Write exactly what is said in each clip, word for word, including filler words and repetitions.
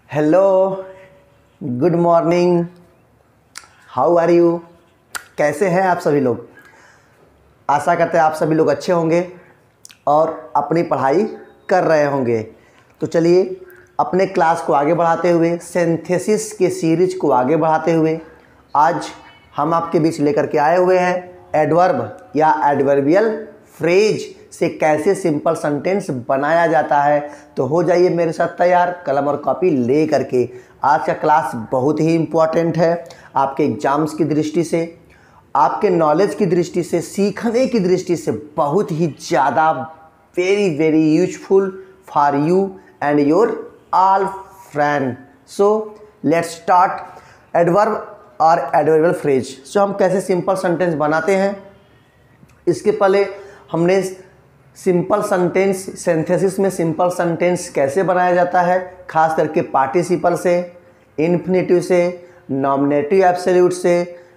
Hello, good morning, how are you. कैसे हैं आप सभी लोग। आशा करते हैं आप सभी लोग अच्छे होंगे और अपनी पढ़ाई कर रहे होंगे। तो चलिए अपने क्लास को आगे बढ़ाते हुए, सिंथेसिस के सीरीज को आगे बढ़ाते हुए आज हम आपके बीच लेकर के आए हुए हैं एडवर्ब या एडवर्बियल फ्रेज से कैसे सिंपल सेंटेंस बनाया जाता है। तो हो जाइए मेरे साथ तैयार, कलम और कॉपी ले करके। आज का क्लास बहुत ही इम्पोर्टेंट है आपके एग्जाम्स की दृष्टि से, आपके नॉलेज की दृष्टि से, सीखने की दृष्टि से बहुत ही ज़्यादा very very useful for you and your all friend. So let's start adverb और एडवर्बियल फ्रेज। सो हम कैसे सिंपल सेंटेंस बनाते हैं, इसके पहले हमने सिंपल सेंटेंस, सिंथेसिस में सिंपल सेंटेंस कैसे बनाया जाता है, खास करके पार्टिसिपल से, इन्फिनेटिव से, नॉमिनेटिव एब्सोल्यूट से।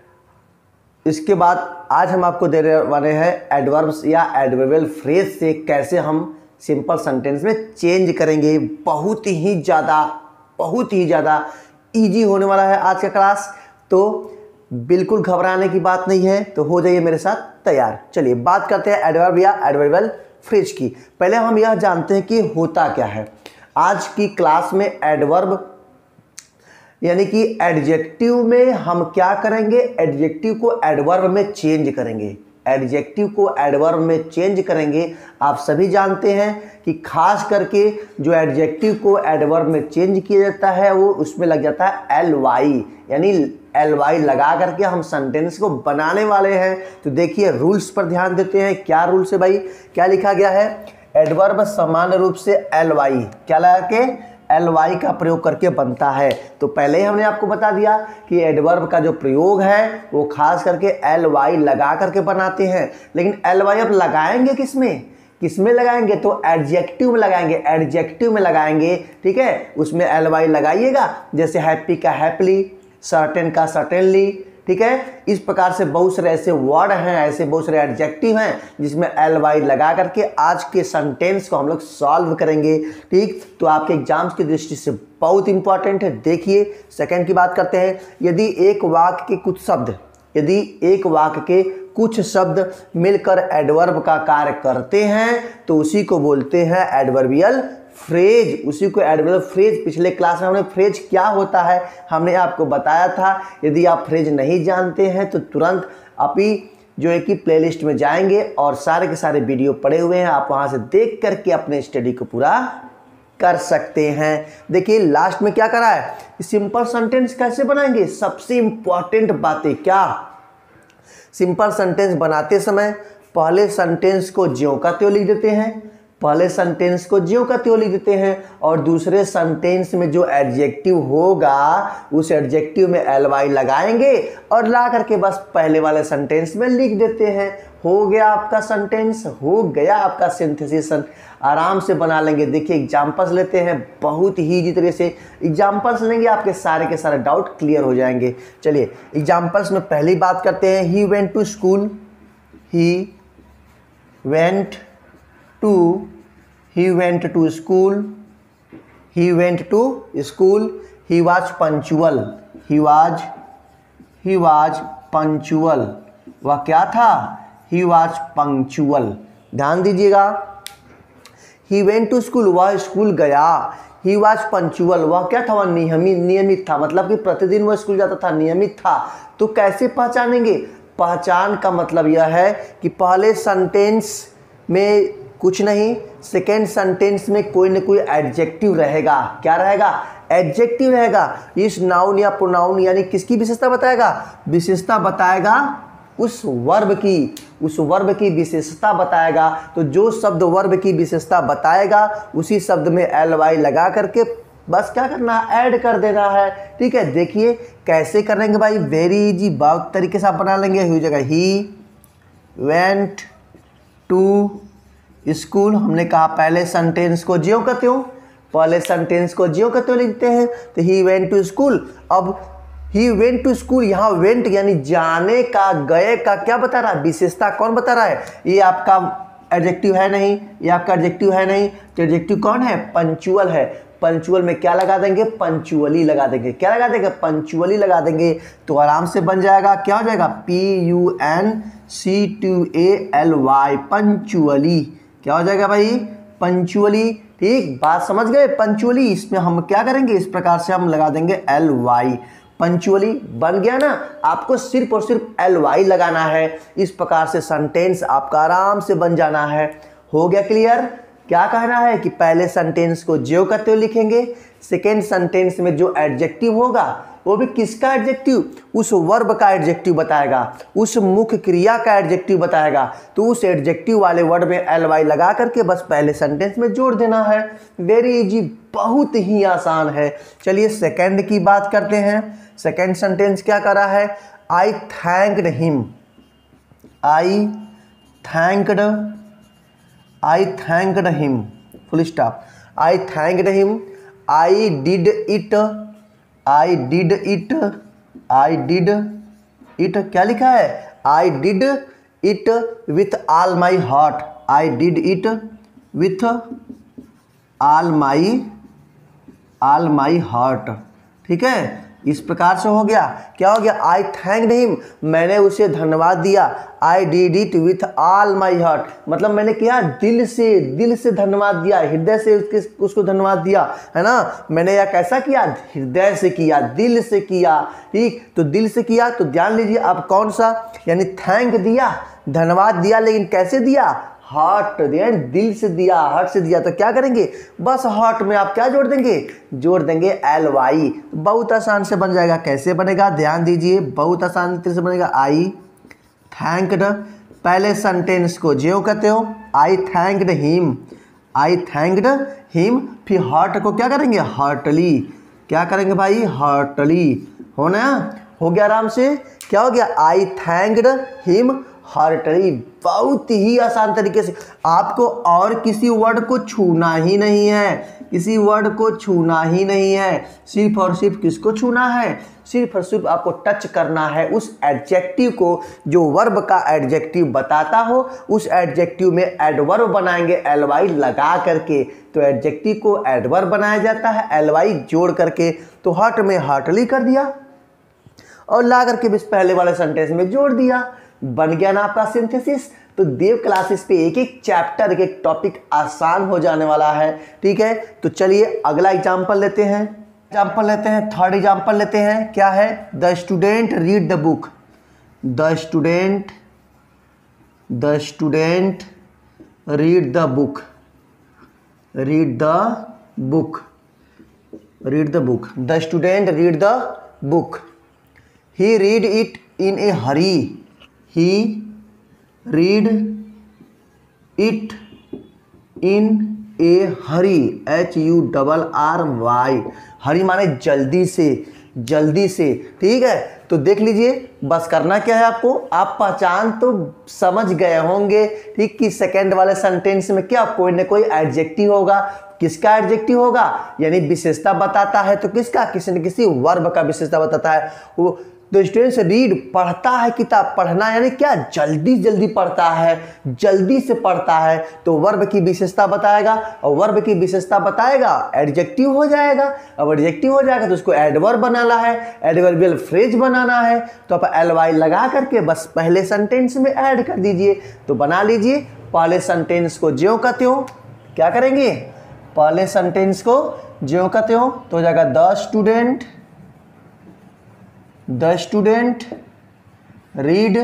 इसके बाद आज हम आपको देने वाले हैं एडवर्ब्स या एडवर्बियल फ्रेज से कैसे हम सिंपल सेंटेंस में चेंज करेंगे। बहुत ही ज़्यादा बहुत ही ज़्यादा इजी होने वाला है आज का क्लास, तो बिल्कुल घबराने की बात नहीं है। तो हो जाइए मेरे साथ तैयार। चलिए बात करते हैं एडवर्ब या एडवर्बियल फ्रेज की। पहले हम यह जानते हैं कि होता क्या है। आज की क्लास में एडवर्ब यानी कि एडजेक्टिव में हम क्या करेंगे, एडजेक्टिव को एडवर्ब में चेंज करेंगे। एडजेक्टिव को एडवर्ब में चेंज करेंगे। आप सभी जानते हैं कि खास करके जो एडजेक्टिव को एडवर्ब में चेंज किया जाता है वो उसमें लग जाता है एल वाई, यानी एल वाई लगा करके हम सेंटेंस को बनाने वाले हैं। तो देखिए रूल्स पर ध्यान देते हैं। क्या रूल्स है भाई, क्या लिखा गया है, एडवर्ब सामान्य रूप से एल वाई क्या लगा के एल वाई का प्रयोग करके बनता है। तो पहले ही हमने आपको बता दिया कि एडवर्ब का जो प्रयोग है वो खास करके एल वाई लगा करके बनाते हैं। लेकिन एल वाई अब लगाएंगे किसमें, किसमें लगाएंगे, तो एडजेक्टिव में लगाएंगे, एडजेक्टिव में लगाएंगे। ठीक है, उसमें एल वाई लगाइएगा। जैसे हैप्पी का हैप्पीली, सर्टेन का सर्टेनली। ठीक है, इस प्रकार से बहुत सारे ऐसे वर्ड हैं, ऐसे बहुत सारे एडजेक्टिव हैं जिसमें एल वाई लगा करके आज के सेंटेंस को हम लोग सॉल्व करेंगे। ठीक, तो आपके एग्जाम्स की दृष्टि से बहुत इंपॉर्टेंट है। देखिए सेकंड की बात करते हैं। यदि एक वाक्य के कुछ शब्द यदि एक वाक्य के कुछ शब्द मिलकर एडवर्ब का कार्य करते हैं तो उसी को बोलते हैं एडवर्बियल फ्रेज। उसी को एडवर्बियल फ्रेज, पिछले क्लास में हमने फ्रेज क्या होता है हमने आपको बताया था। यदि आप फ्रेज नहीं जानते हैं तो तुरंत अभी जो है कि प्लेलिस्ट में जाएंगे और सारे के सारे वीडियो पड़े हुए हैं, आप वहां से देख करके अपने स्टडी को पूरा कर सकते हैं। देखिए लास्ट में क्या करा है, सिंपल सेंटेंस कैसे बनाएंगे। सबसे इंपॉर्टेंट बातें क्या, सिंपल सेंटेंस बनाते समय पहले सेंटेंस को ज्यों का त्यों लिख देते हैं, पहले सेंटेंस को ज्यों का त्यों लिख देते हैं और दूसरे सेंटेंस में जो एडजेक्टिव होगा उस एडजेक्टिव में एल वाई लगाएंगे और ला करके बस पहले वाले सेंटेंस में लिख देते हैं। हो गया आपका सेंटेंस, हो गया आपका सिंथेसिस। आराम से बना लेंगे। देखिए एग्जाम्पल्स लेते हैं, बहुत ही इजी तरीके से एग्जाम्पल्स लेंगे, आपके सारे के सारे डाउट क्लियर हो जाएंगे। चलिए एग्जाम्पल्स में पहली बात करते हैं। He went to school, he went to He went to school. He went to school. He was punctual. He was he was punctual. वह क्या था, He was punctual. ध्यान दीजिएगा, He went to school, वह स्कूल गया। He was punctual, वह क्या था, वह नियमित नियमित था, मतलब कि प्रतिदिन वह स्कूल जाता था, नियमित था। तो कैसे पहचानेंगे, पहचान का मतलब यह है कि पहले सेंटेंस में कुछ नहीं, सेकेंड सेंटेंस में कोई ना कोई एडजेक्टिव रहेगा। क्या रहेगा, एडजेक्टिव रहेगा। इस नाउन या प्रोनाउन यानी किसकी विशेषता बताएगा, विशेषता बताएगा उस वर्ब की, उस वर्ब की विशेषता बताएगा। तो जो शब्द वर्ब की विशेषता बताएगा उसी शब्द में एल वाई लगा करके बस क्या करना है, ऐड कर देना है। ठीक है, देखिए कैसे करेंगे भाई, वेरी इजी, बहुत तरीके से आप बना लेंगे। हो जाएगा ही वेंट टू स्कूल, हमने कहा पहले सेंटेंस को ज्यों का त्यों, पहले सेंटेंस को ज्यों का त्यों लिखते हैं। तो ही वेंट टू स्कूल। अब ही वेंट टू स्कूल, यहाँ वेंट यानी जाने का, गए का क्या बता रहा है, विशेषता कौन बता रहा है, ये आपका एडजेक्टिव है नहीं, ये आपका एडजेक्टिव है नहीं। तो एडजेक्टिव कौन है, पंक्चुअल है। पंचुअल में क्या लगा देंगे, पंचुअली लगा देंगे। क्या लगा देंगे, पंचुअली लगा देंगे, तो आराम से बन जाएगा। क्या हो जाएगा, P U N C T U A L Y, punctually. क्या हो जाएगा भाई, पंचुअली। ठीक, बात समझ गए, पंचुअली। इसमें हम क्या करेंगे, इस प्रकार से हम लगा देंगे एल वाई, पंचुअली। बन गया ना। आपको सिर्फ और सिर्फ एल वाई लगाना है। इस प्रकार से सेंटेंस आपका आराम से बन जाना है। हो गया क्लियर। क्या कहना है कि पहले सेंटेंस को ज्यों करते हुए लिखेंगे, सेकेंड सेंटेंस में जो एडजेक्टिव होगा वो भी किसका एडजेक्टिव, उस वर्ब का एडजेक्टिव बताएगा, उस मुख्य क्रिया का एडजेक्टिव बताएगा। तो उस एडजेक्टिव वाले वर्ड में एल वाई लगा करके बस पहले सेंटेंस में जोड़ देना है। वेरी इजी, बहुत ही आसान है। चलिए सेकंड की बात करते हैं। सेकंड सेंटेंस क्या कर रहा है, I thanked him, I thanked, I thanked him, full stop. I thanked him, I did it, I did it, I did it, क्या लिखा है, I did it with all my heart, I did it with all my all my heart. ठीक है, इस प्रकार से हो गया। क्या हो गया, आई थैंक्ड हिम, मैंने उसे धन्यवाद दिया। I did it with all my heart, मतलब मैंने किया दिल से, दिल से धन्यवाद दिया, हृदय से उसके उसको धन्यवाद दिया, है ना। मैंने यह कैसा किया, हृदय से किया, दिल से किया। ठीक, तो दिल से किया, तो ध्यान लीजिए अब कौन सा, यानी थैंक दिया, धन्यवाद दिया, लेकिन कैसे दिया, हार्ट दिया, दिल से दिया, हार्ट से दिया। तो क्या करेंगे, बस हार्ट में आप क्या जोड़ देंगे, जोड़ देंगे एल वाई। बहुत आसान से बन जाएगा। कैसे बनेगा, ध्यान दीजिए, बहुत आसान तरीके से बनेगा। आई थैंक्ड, पहले सेंटेंस को ज्यों कहते हो, I thanked him, I thanked him, फिर हार्ट को क्या करेंगे, हार्टली। क्या करेंगे भाई, हार्टली। हो ना, हो गया आराम से। क्या हो गया, आई थैंक्ड हिम हार्टली। बहुत ही आसान तरीके से, आपको और किसी वर्ड को छूना ही नहीं है, किसी वर्ड को छूना ही नहीं है, सिर्फ और सिर्फ किसको छूना है, सिर्फ और सिर्फ आपको टच करना है उस एडजेक्टिव को जो वर्ब का एडजेक्टिव बताता हो। उस एडजेक्टिव में एडवर्ब बनाएंगे एल वाई लगा करके, तो एडजेक्टिव को एडवर्ब बनाया जाता है एल वाई जोड़ करके। तो हार्ट में हार्टली कर दिया और ला करके भी पहले वाले सेंटेंस में जोड़ दिया। बन गया ना आपका सिंथेसिस। तो देव क्लासेस पे एक एक चैप्टर, एक एक टॉपिक आसान हो जाने वाला है। ठीक है, तो चलिए अगला एग्जांपल लेते हैं। एग्जांपल लेते हैं, थर्ड एग्जांपल लेते हैं। क्या है, the student read the book, the student, the student read the book, read the book, read the book, the student read the book, he read it in a hurry, he read it in a hurry, H U double R Y, hurry माने जल्दी से, जल्दी से। ठीक है, तो देख लीजिए, बस करना क्या है आपको, आप पहचान तो समझ गए होंगे। ठीक, कि सेकंड वाले सेंटेंस में क्या कोई ना कोई एडजेक्टिव होगा। किसका एडजेक्टिव होगा, यानी विशेषता बताता है, तो किसका, किसी न किसी वर्ब का विशेषता बताता है। वो तो स्टूडेंट से रीड पढ़ता है, किताब पढ़ना यानी क्या, जल्दी जल्दी पढ़ता है, जल्दी से पढ़ता है, तो वर्ब की विशेषता बताएगा, और वर्ब की विशेषता बताएगा एडजेक्टिव हो जाएगा। अब एडजेक्टिव हो जाएगा तो उसको एडवर्ब बनाना है, एडवर्बियल फ्रेज बनाना है। तो आप एल वाई लगा करके बस पहले सेंटेंस में ऐड कर दीजिए। तो बना लीजिए, पहले सेंटेंस को ज्यों कहते हो, क्या करेंगे, पहले सेंटेंस को ज्यों कहते हो तो हो जाएगा the student, the student read,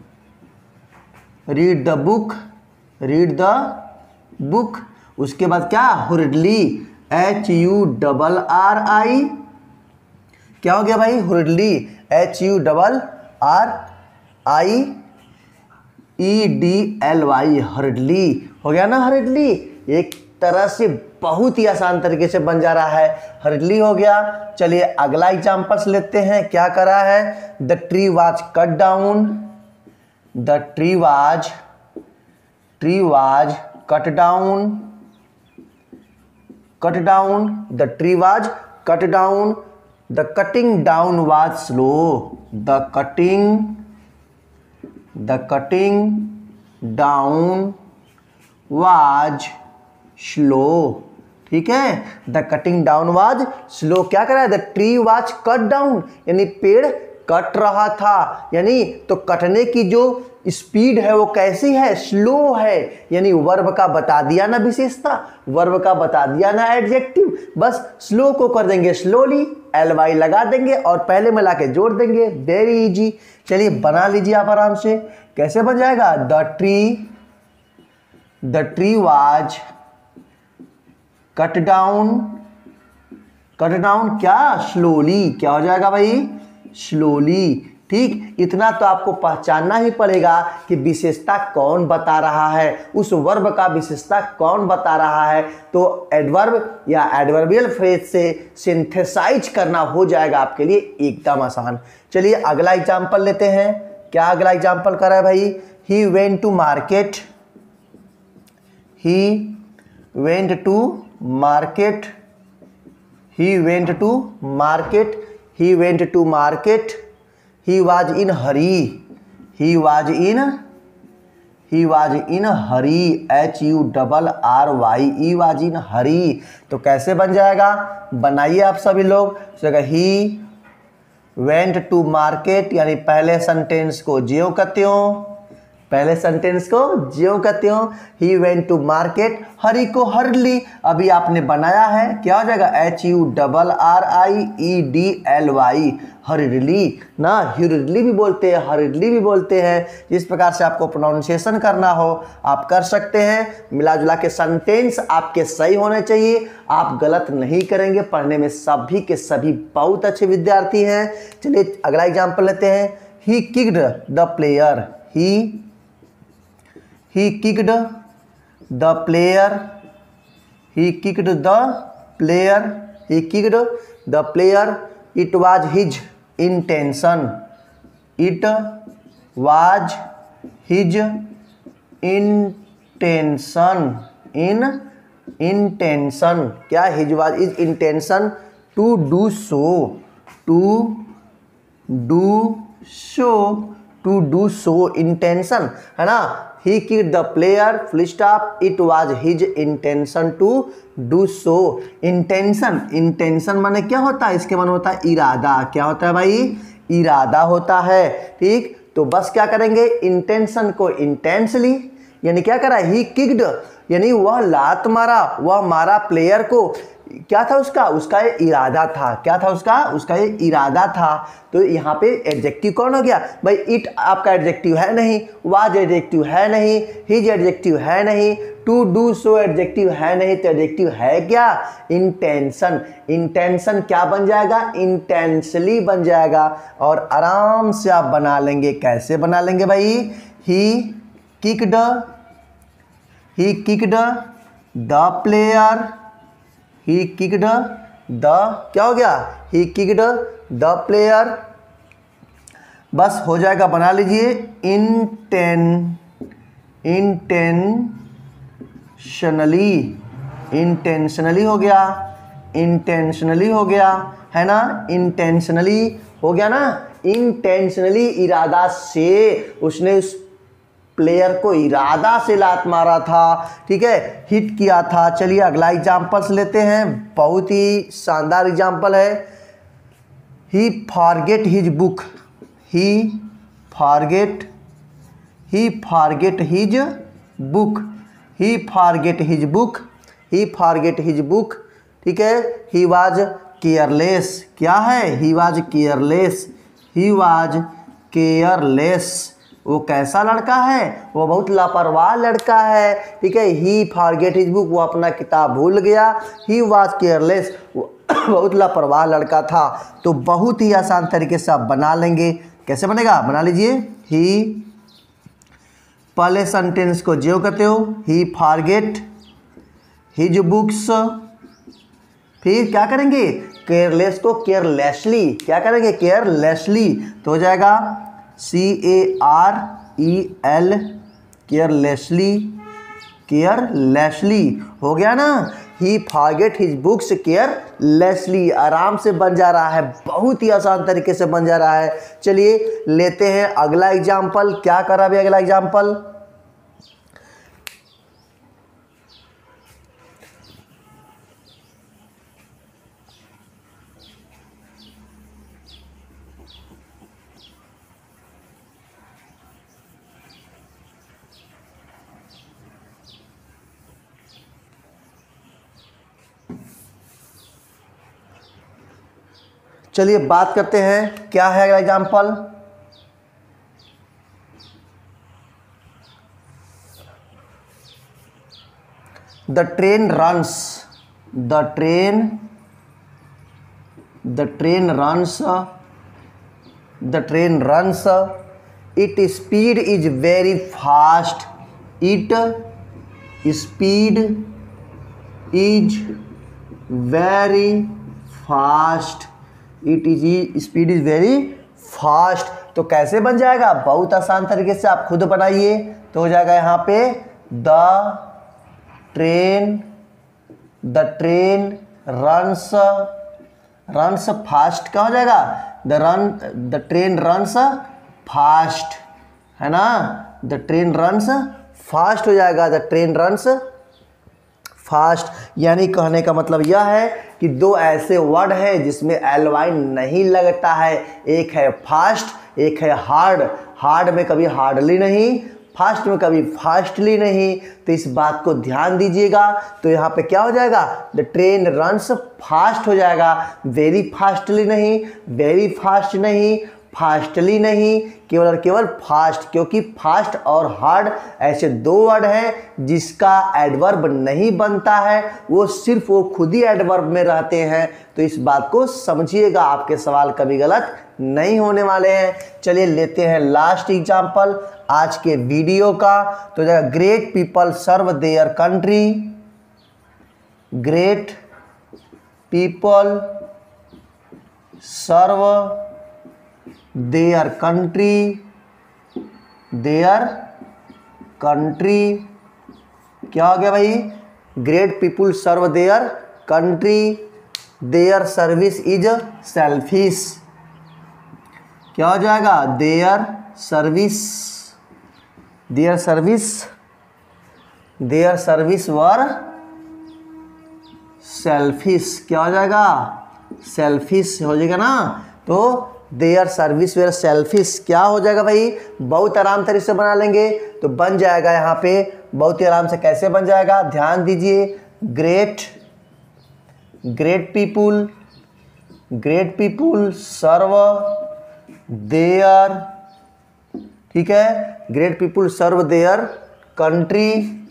read the book, read the book. उसके बाद क्या, hurriedly, H U double R I, क्या हो गया भाई, hurriedly, H U double R I E D L Y, hurriedly. हो गया ना, हरिडली। एक तरह से बहुत ही आसान तरीके से बन जा रहा है, हरिडली हो गया। चलिए अगला एग्जांपल्स लेते हैं। क्या करा है, the tree was cut down, the tree was, tree was cut down, cut down, the tree was cut down, the cutting down was slow, the cutting, the cutting down was slow, ठीक है, the cutting down was slow. क्या करा है, the tree was cut down, यानी पेड़ cut रहा था, यानी तो कटने की जो स्पीड है वो कैसी है, स्लो है, यानी वर्ब का बता दिया ना विशेषता, वर्ब का बता दिया ना एडजेक्टिव, बस स्लो को कर देंगे स्लोली, एल वाई लगा देंगे और पहले में लाके जोड़ देंगे, वेरी इजी। चलिए बना लीजिए आप आराम से, कैसे बन जाएगा, the tree the tree was cut down, cut down क्या, स्लोली, क्या हो जाएगा भाई, स्लोली। ठीक, इतना तो आपको पहचानना ही पड़ेगा कि विशेषता कौन बता रहा है, उस वर्ब का विशेषता कौन बता रहा है, तो एडवर्ब या एडवर्बियल फ्रेज से सिंथेसाइज करना हो जाएगा आपके लिए एकदम आसान। चलिए अगला एग्जांपल लेते हैं, क्या अगला एग्जांपल कर रहा है भाई, he went to market, he went to market, he went to market, he went to market, he was in hurry, he was in he was in hurry, h u double r y, he was in hurry। तो कैसे बन जाएगा, बनाइए आप सभी लोग। he went to market, यानी पहले सेंटेंस को ज्यों का त्यों, पहले सेंटेंस को ज्यों का त्यों, he went to market, हरी को हरली अभी आपने बनाया है, क्या हो जाएगा, H U double R I E D L Y, hurriedly ना, हरिडली भी बोलते हैं, हरिडली भी बोलते हैं, जिस प्रकार से आपको प्रोनाउंसिएशन करना हो आप कर सकते हैं। मिला जुला के सेंटेंस आपके सही होने चाहिए, आप गलत नहीं करेंगे, पढ़ने में सभी के सभी बहुत अच्छे विद्यार्थी हैं। चलिए अगला एग्जाम्पल लेते हैं, he kicked the player, he He kicked the player, he kicked the player, he kicked the player, it was his intention, it was his intention, in intention, क्या his was his intention to do so, to do so, to do so, intention है ना, he kicked the player, full stop, it was his intention to do so। intention, intention माने क्या होता है, इसके माने होता है इरादा, क्या होता है भाई, इरादा होता है। ठीक, तो बस क्या करेंगे, intention को intensely, यानी क्या करा, he kicked, यानी वह लात मारा, वह मारा प्लेयर को, क्या था उसका, उसका ये इरादा था, क्या था उसका, उसका ये इरादा था। तो यहाँ पे एडजेक्टिव कौन हो गया भाई, इट आपका एडजेक्टिव है नहीं, वाज एडजेक्टिव है नहीं, हिज एडजेक्टिव है नहीं, टू डू सो एडजेक्टिव है नहीं, तो एडजेक्टिव है क्या, इंटेंशन। इंटेंशन क्या बन जाएगा, इंटेंसली बन जाएगा, और आराम से आप बना लेंगे, कैसे बना लेंगे भाई, he kicked, he kicked the player, he kicked the, क्या हो गया, he kicked the player, बस हो जाएगा, बना लीजिए, इंटेन इंटेंशनली, इंटेंशनली हो गया, इंटेंशनली हो गया है ना, इंटेंशनली हो गया ना, इंटेंशनली इरादा से, उसने उस प्लेयर को इरादा से लात मारा था, ठीक है, हिट किया था। चलिए अगला एग्जाम्पल्स लेते हैं, बहुत ही शानदार एग्जाम्पल है, he forget his book, he forget he forget his book, he forget his book, he forget his book, ठीक है, ही वाज केयरलेस, क्या है, he was careless, he was careless, वो कैसा लड़का है, वो बहुत लापरवाह लड़का है, ठीक है, ही फॉरगेट हिज बुक, वो अपना किताब भूल गया, ही वाज केयरलेस, बहुत लापरवाह लड़का था। तो बहुत ही आसान तरीके से आप बना लेंगे, कैसे बनेगा, बना लीजिए, ही पहले सेंटेंस को ज्यों कहते हो, ही फॉरगेट हिज बुक्स, फिर क्या करेंगे, केयरलेस को केयरलेसली, क्या करेंगे, केयरलेसली, तो हो जाएगा C A R E L, carelessly, carelessly हो गया ना, he forget his books carelessly, आराम से बन जा रहा है, बहुत ही आसान तरीके से बन जा रहा है। चलिए लेते हैं अगला एग्जाम्पल, क्या करा भी अगला एग्जाम्पल, चलिए बात करते हैं क्या है अगला example. The train runs the train the train runs the train runs it speed is very fast it speed is very fast it is speed is very fast. तो कैसे बन जाएगा, बहुत आसान तरीके से आप खुद बनाइए। तो हो जाएगा यहाँ पे the train the train runs runs fast क्या हो जाएगा, the run the train runs fast, है ना, द ट्रेन रन्स फास्ट हो जाएगा, द ट्रेन रन्स फास्ट। यानी कहने का मतलब यह है कि दो ऐसे वर्ड है जिसमें एल वाई नहीं लगता है, एक है फास्ट एक है हार्ड। हार्ड में कभी हार्डली नहीं, फास्ट में कभी फास्टली नहीं। तो इस बात को ध्यान दीजिएगा। तो यहाँ पे क्या हो जाएगा, द ट्रेन रन्स फास्ट हो जाएगा, वेरी फास्टली नहीं, वेरी फास्ट नहीं, फास्टली नहीं, केवल और केवल फास्ट। क्योंकि फास्ट और हार्ड ऐसे दो वर्ड हैं जिसका एडवर्ब नहीं बनता है, वो सिर्फ वो खुद ही एडवर्ब में रहते हैं। तो इस बात को समझिएगा, आपके सवाल कभी गलत नहीं होने वाले हैं। चलिए लेते हैं लास्ट एग्जाम्पल आज के वीडियो का। तो जगह great people serve their country, great people serve their country, their country क्या हो गया भाई, great people serve their country, their service is selfish, क्या हो जाएगा, their service their service their service were selfish, क्या हो जाएगा, सेल्फिश हो जाएगा ना। तो देयर सर्विस वेयर सेल्फिश क्या हो जाएगा भाई, बहुत आराम तरीके से बना लेंगे तो बन जाएगा। यहाँ पे बहुत ही आराम से कैसे बन जाएगा, ध्यान दीजिए। Great great people great people serve their, ठीक है, great people serve their country,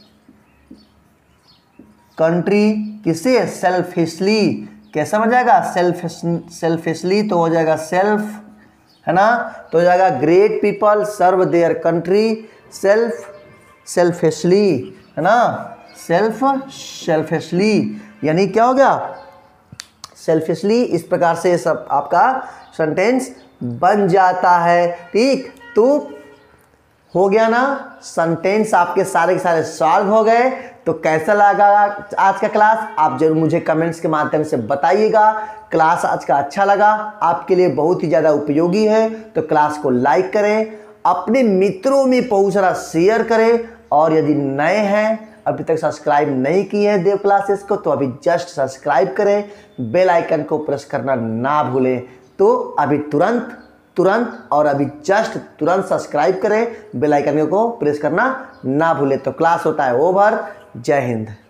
country किसे, सेल्फिशली, कैसा बन जाएगा, सेल्फ सेल्फिशली, तो हो जाएगा सेल्फ, है ना। तो हो जाएगा great people serve their country self selfishly, है ना, सेल्फ सेल्फिशली, यानी क्या हो गया, सेल्फिशली। इस प्रकार से सब आपका सेंटेंस बन जाता है। ठीक, तो हो गया ना, सेंटेंस आपके सारे के सारे सॉल्व हो गए। तो कैसा लगा आज का क्लास, आप जरूर मुझे कमेंट्स के माध्यम से बताइएगा। क्लास आज का अच्छा लगा, आपके लिए बहुत ही ज़्यादा उपयोगी है, तो क्लास को लाइक करें, अपने मित्रों में पहुंचना शेयर करें, और यदि नए हैं अभी तक सब्सक्राइब नहीं किए हैं देव क्लासेस को, तो अभी जस्ट सब्सक्राइब करें, बेल आइकन को प्रेस करना ना भूलें। तो अभी तुरंत तुरंत और अभी जस्ट तुरंत सब्सक्राइब करें, बेल आइकन को प्रेस करना ना भूलें। तो क्लास होता है ओवर। जय हिंद।